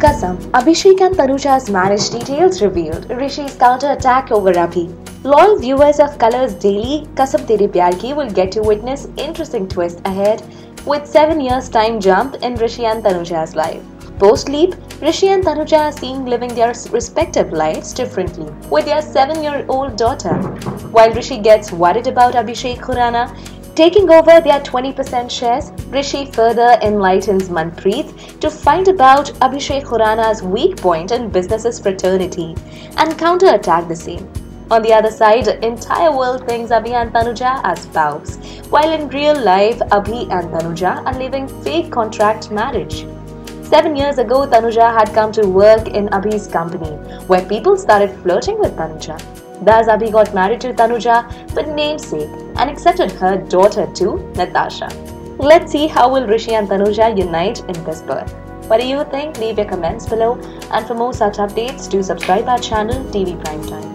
Kasam, Abhishek and Tanuja's marriage details revealed, Rishi's counter-attack over Abhi. Loyal viewers of Colors Daily, Kasam Tere Pyar Ki will get to witness interesting twist ahead with 7 years time jump in Rishi and Tanuja's life. Post-leap, Rishi and Tanuja are seen living their respective lives differently with their 7-year-old daughter. While Rishi gets worried about Abhishek Khurana taking over their 20% shares, Rishi further enlightens Manpreet to find about Abhishek Khurana's weak point in business's fraternity and counter-attack the same. On the other side, the entire world thinks Abhi and Tanuja are spouse, while in real life, Abhi and Tanuja are living fake contract marriage. 7 years ago, Tanuja had come to work in Abhi's company, where people started flirting with Tanuja. Thus, Abhi got married to Tanuja with namesake and accepted her daughter too, Natasha. Let's see how will Rishi and Tanuja unite in this birth. What do you think? Leave your comments below, and for more such updates, do subscribe our channel TV Primetime.